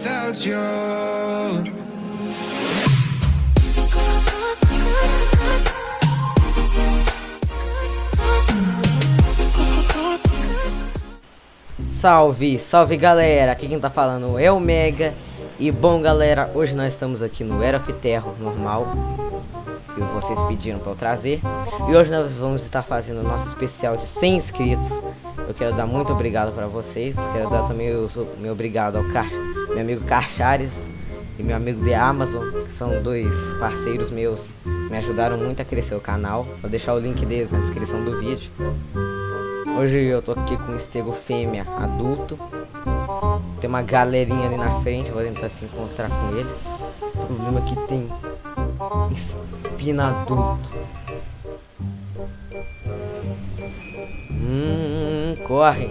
without you. Salve, salve galera, aqui quem tá falando é o Mega. E bom galera, hoje nós estamos aqui no Era of Terror normal, que vocês pediram pra eu trazer. E hoje nós vamos estar fazendo o nosso especial de 100 inscritos. Eu quero dar muito obrigado pra vocês. Quero dar também o meu obrigado ao meu amigo Carchares e meu amigo The Amazon, que são dois parceiros meus, me ajudaram muito a crescer o canal. Vou deixar o link deles na descrição do vídeo. Hoje eu tô aqui com um estego fêmea adulto. Tem uma galerinha ali na frente, eu vou tentar se encontrar com eles. O problema é que tem espina adulto. Corre.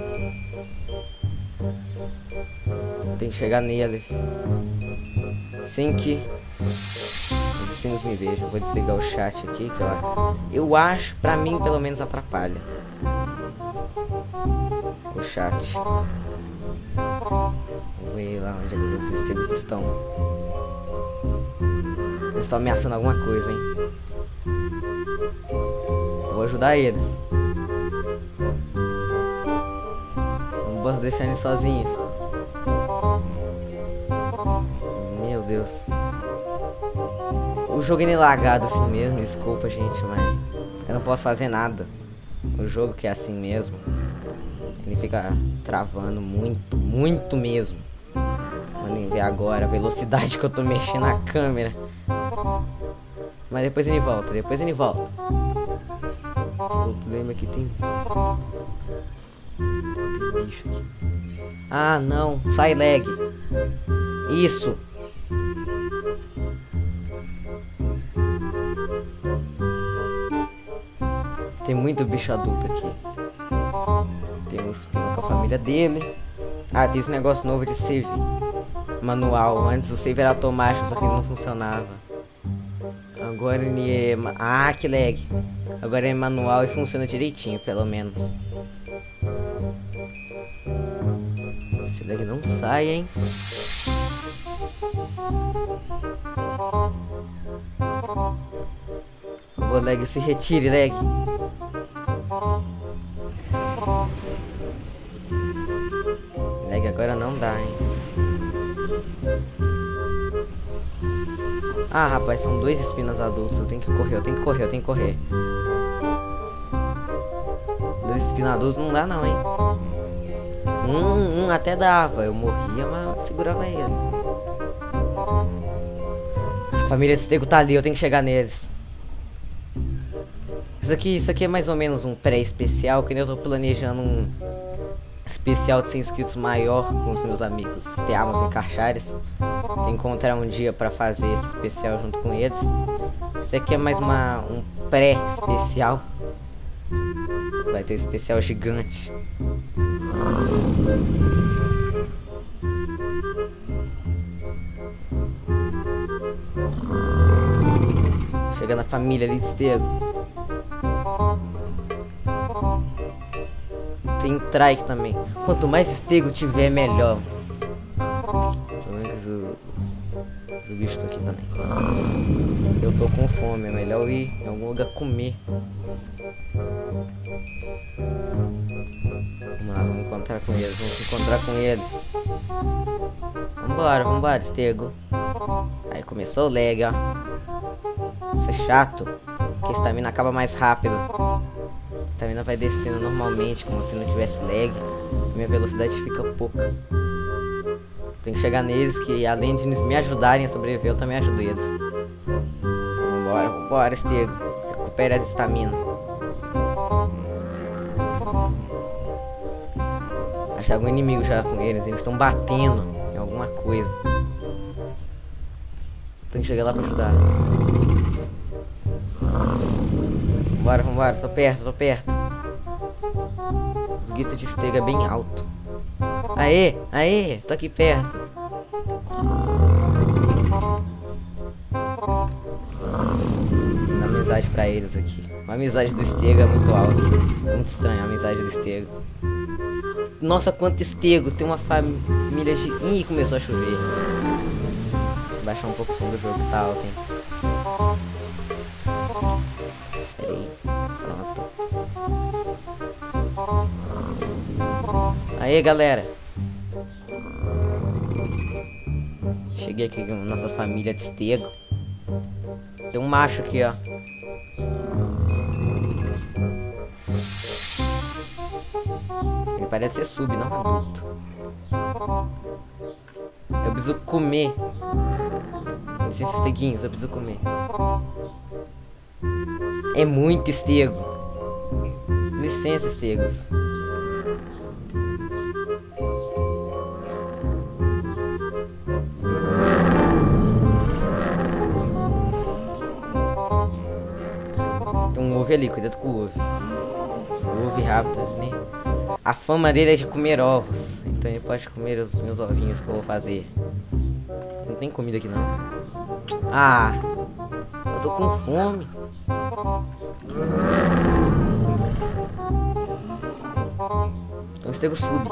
Tem que chegar neles sem que os espinos me vejam. Vou desligar o chat aqui, que eu acho, pra mim pelo menos atrapalha o chat. Vou ver lá onde é que os outros estegos estão. Eles estão ameaçando alguma coisa, hein? Eu vou ajudar eles. Não posso deixar eles sozinhos. Meu Deus. O jogo é lagado assim mesmo, desculpa gente, mas eu não posso fazer nada. O jogo que é assim mesmo, ele fica travando muito mesmo. Podem ver agora a velocidade que eu tô mexendo a câmera. Mas depois ele volta, O problema é que tem bicho aqui. Ah não, sai lag. Isso. Tem muito bicho adulto aqui. Tem um espinho com a família dele. Ah, tem esse negócio novo de save manual. Antes o save era automático, só que ele não funcionava. Agora ele é... Ah, que lag. Agora é manual e funciona direitinho, pelo menos. Esse lag não sai, hein? O lag se retire, lag. Lag agora não dá, hein? Ah, rapaz, são dois espinas adultos. Eu tenho que correr. Dois espinas adultos não dá não, hein? Um até dava. Eu morria, mas eu segurava ele. A família de estego tá ali, eu tenho que chegar neles. Isso aqui é mais ou menos um pré-especial, que eu tô planejando um especial de 100 inscritos maior com os meus amigos The Amazon e Carchares. Tem que encontrar um dia pra fazer esse especial junto com eles. Isso aqui é mais um pré-especial. Vai ter especial gigante. Chegando a família ali de estego. Tem trike também. Quanto mais estego tiver, melhor. Pelo menos os bichos estão aqui também. Eu tô com fome, é melhor ir em algum lugar comer. Vamos lá, vamos encontrar com eles. Vambora, estego. Aí começou o lag, ó. Isso é chato, porque a estamina acaba mais rápido. A estamina vai descendo normalmente, como se não tivesse lag. Minha velocidade fica pouca. Tem que chegar neles, que além de eles me ajudarem a sobreviver, eu também ajudo eles. Vambora, estego. Recupere as estamina. Achar algum inimigo já com eles. Eles estão batendo em alguma coisa. Tem que chegar lá pra ajudar. Vambora, tô perto. Os gritos de estego é bem alto. Aê, tô aqui perto. Dá amizade pra eles aqui. A amizade do estego é muito alta. Muito estranha a amizade do estego. Nossa, quanto estego. Tem uma família de... Ih, começou a chover. Vou baixar um pouco o som do jogo, tá alto, hein? Pera aí. Pronto. Aê, galera. Cheguei aqui com nossa família de estego. Tem um macho aqui, ó. Ele parece ser sub, não adulto. Eu preciso comer. Esses esteguinhos, eu preciso comer. É muito estego. Licença, estegos. Tem um ovo ali, cuidado com o ovo. O ovo rápido, né? A fama dele é de comer ovos. Então ele pode comer os meus ovinhos que eu vou fazer. Não tem comida aqui não. Ah, eu tô com fome. Então o estego sub.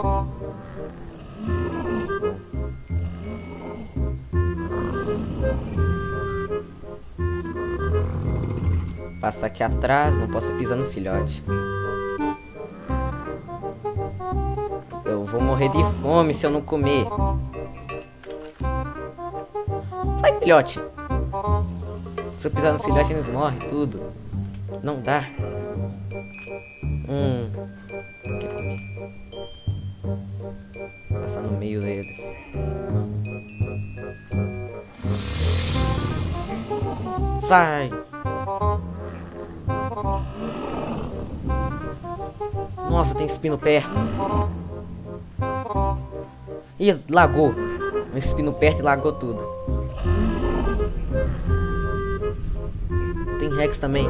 Passar aqui atrás, não posso pisar no filhote. Eu vou morrer de fome se eu não comer. Vai, filhote. Se eu pisar no filhote, eles morrem tudo. Não dá. Quer comer. Passar no meio deles. Sai. Nossa, tem espino perto. Ih, lagou. Um espino perto e lagou tudo. Tem Rex também.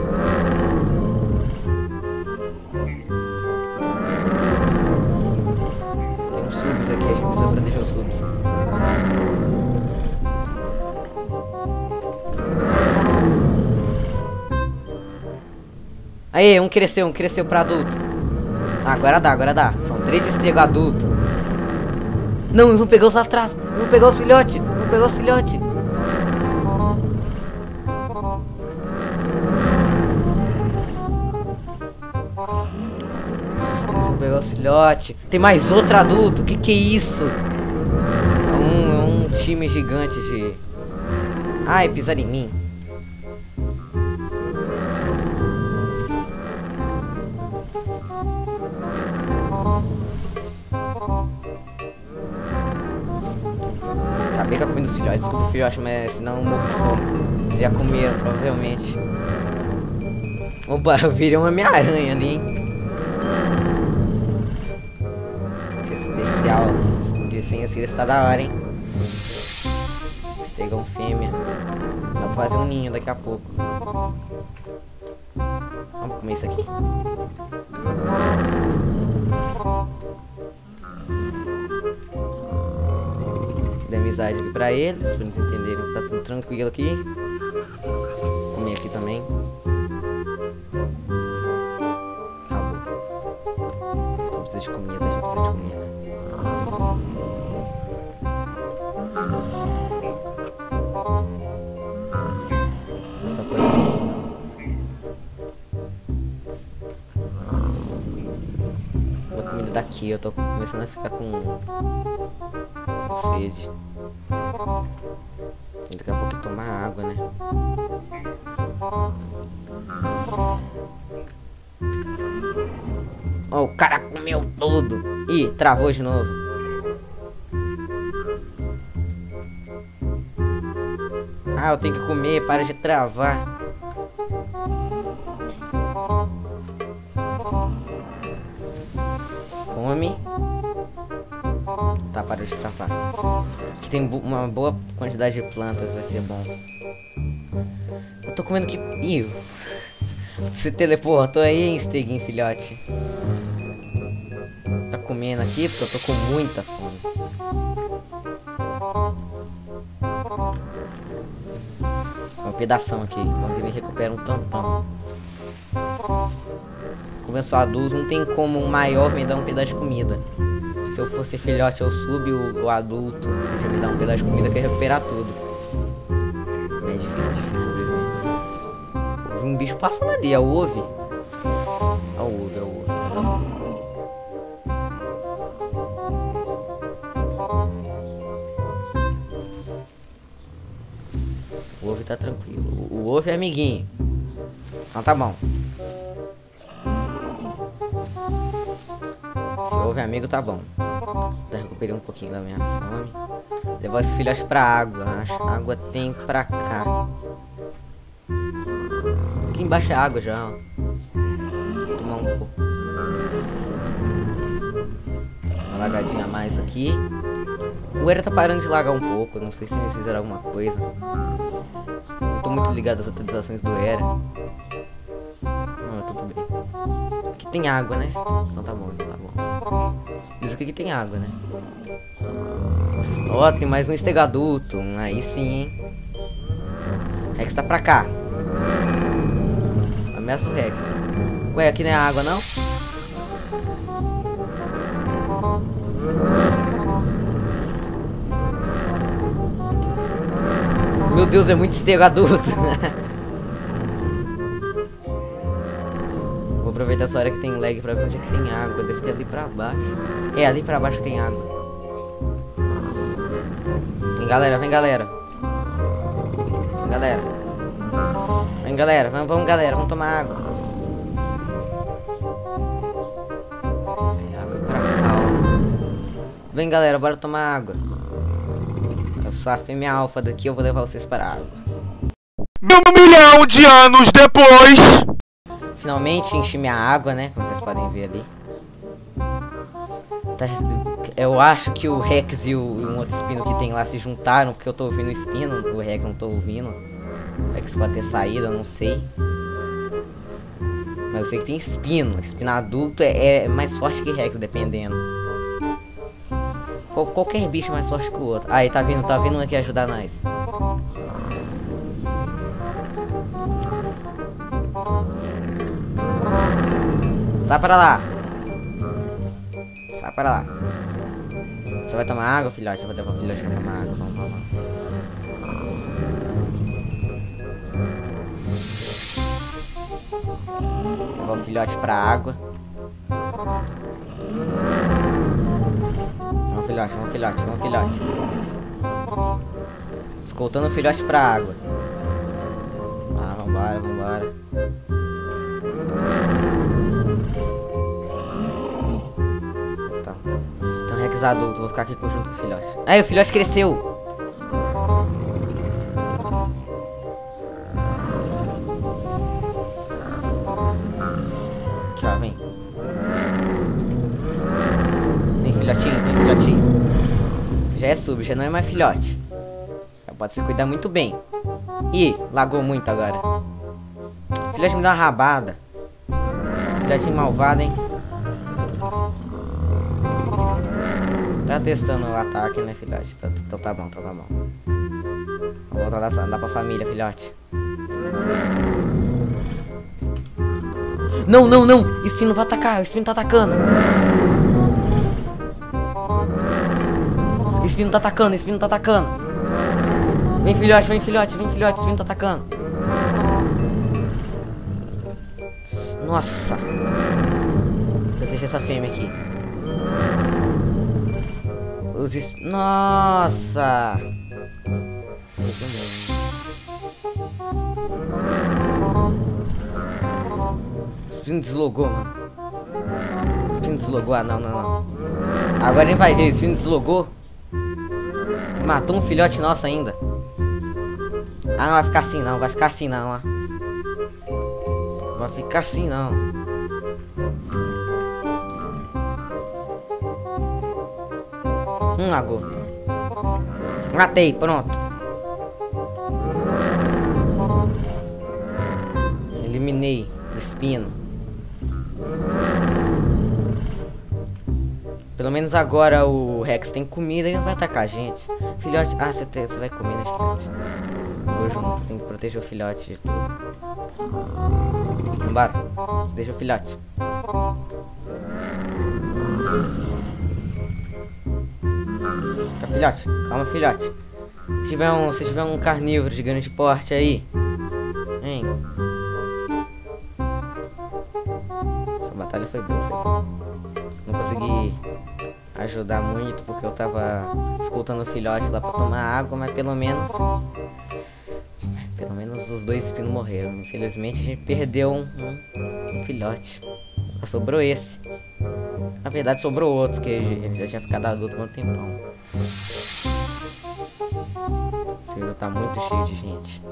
Tem uns subs aqui, a gente precisa proteger os subs. Aê, um cresceu pra adulto. Ah, agora dá. São 3 estegos adultos. Não, eles vão pegar os lá atrás. Vão pegar os filhotes. Eles vão pegar os filhotes. Tem mais outro adulto. Que é isso? É um time gigante de... Ai, pisaram em mim. Acabei com a comida dos filhotes, desculpa filhote, mas senão eu morro de fome. Vocês já comeram, provavelmente. Opa, eu virei uma Homem-Aranha ali, hein? Que especial. Explodir assim, está da hora, hein? Estegão fêmea. Dá pra fazer um ninho daqui a pouco. Vamos comer isso aqui? Dê amizade aqui pra eles, pra eles entenderem que tá tudo tranquilo aqui. Vou comer aqui também. Acabou. Não precisa de comida, a gente precisa de comida. Essa coisa aqui. A comida daqui, eu tô começando a ficar com sede. E daqui a pouco tomar água, né? Oh, o cara comeu tudo. Ih, travou de novo. Ah, eu tenho que comer, para de travar. Come. Tá, para de travar. Aqui tem uma boa quantidade de plantas, vai ser bom. Eu tô comendo que... Ih, se teleportou aí, hein, Steguinho, filhote. Tá comendo aqui porque eu tô com muita fome. Um pedação aqui, quando ele recupera um tantão. Como eu sou adulto, não tem como um maior me dar um pedaço de comida. Se eu fosse filhote, eu subo o adulto já me dá um pedaço de comida que ia recuperar tudo. Mas é difícil sobreviver. Vi um bicho passando ali, é o ovo. É o ovo. Tá bom. O ovo tá tranquilo. O ovo é amiguinho. Então tá bom. Se o ovo é amigo, tá bom. Já recuperei um pouquinho da minha fome. Levar esse filhote pra água. A água tem pra cá. Aqui embaixo é água já, ó. Vou tomar um pouco. Uma lagadinha a mais aqui. O Era tá parando de lagar um pouco. Não sei se eles fizeram alguma coisa. Não tô muito ligado às atualizações do Era. Não, tudo bem. Aqui tem água, né? Então tá bom, tá bom. Isso aqui tem água, né? Ó, tem mais um estego adulto. Aí sim, hein? Rex tá pra cá. Ameaça o Rex. Ué, aqui não é água, não? Meu Deus, é muito estego adulto. Vou aproveitar essa hora que tem lag pra ver onde é que tem água. Deve ter ali pra baixo. É, ali pra baixo tem água. Vem, galera, vem, galera. Vem, galera. Vem, galera, vamos, galera, vamos tomar água. Tem água pra cá, ó. Vem, galera, bora tomar água. Eu sou a fêmea alfa daqui, eu vou levar vocês para a água. 1 milhão de anos depois. Finalmente enchi minha água, né? Como vocês podem ver ali. Eu acho que o Rex e um outro espino que tem lá se juntaram, porque eu tô ouvindo o espino, o Rex não tô ouvindo. O Rex pode ter saído, eu não sei. Mas eu sei que tem espino. Espino adulto é mais forte que Rex, dependendo. Qualquer bicho é mais forte que o outro. Aí, tá vindo aqui ajudar nós. Sai para lá. Sai para lá. Você vai tomar água, filhote? Eu vou levar o filhote pra tomar água. Vamos lá. Levar o filhote pra água. Vamos, filhote, vamos, filhote, vamos, filhote. Escoltando o filhote pra água. Ah, vambora, vambora. Tá. Tem um Rex adulto, vou ficar aqui junto com o filhote. Aí, o filhote cresceu. Aqui, ó, vem. Vem, filhotinho, vem, filhotinho. Já é sub, já não é mais filhote. Já pode se cuidar muito bem. Ih, lagou muito agora. Filhote me dá uma rabada. Filhotinho malvado, hein? Tá testando o ataque, né, filhote? Então tá bom, então tá bom. Vou voltar a andar pra família, filhote. Não, não, não! O espino vai atacar, o espino tá atacando. O espino tá atacando, o espino tá atacando. Vem, filhote, vem, filhote, vem, filhote, o espino tá atacando. Nossa. Vou deixar essa fêmea aqui. Nossa. O espino deslogou, mano. O espino deslogou, ah, não, não, não. Agora ele vai ver, o espino deslogou. Matou um filhote nosso ainda. Ah, não vai ficar assim não, vai ficar assim não, ó. Vai ficar assim não. Lagou. Matei, pronto. Eliminei o espino. Pelo menos agora o Rex tem comida e não vai atacar a gente. Filhote, ah, você vai comer, né, filhote? Vou junto, tem que proteger o filhote de tudo. Vambora, deixa o filhote. Fica, filhote. Calma, filhote. Se tiver um carnívoro de grande porte aí. Hein? Essa batalha foi boa, foi boa. Não consegui ajudar muito porque eu tava escutando o filhote lá pra tomar água, mas pelo menos os dois espinos morreram. Infelizmente a gente perdeu um filhote. Só sobrou esse. Na verdade sobrou outro, que ele já tinha ficado adulto há um tempão. Esse vídeo tá muito cheio de gente.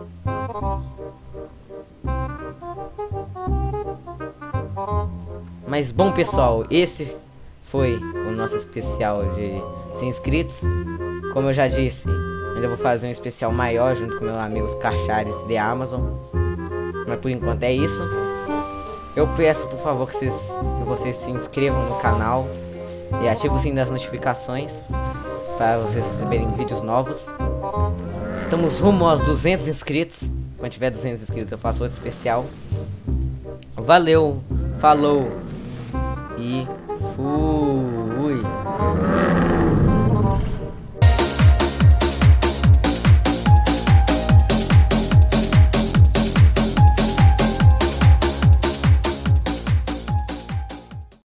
Mas bom, pessoal, esse foi o nosso especial de 100 inscritos. Como eu já disse, ainda vou fazer um especial maior junto com meus amigos Carchares da Amazon. Mas por enquanto é isso. Eu peço, por favor, que vocês se inscrevam no canal e ativem o sininho das notificações para vocês receberem vídeos novos. Estamos rumo aos 200 inscritos. Quando tiver 200 inscritos eu faço outro especial. Valeu, falou e fui.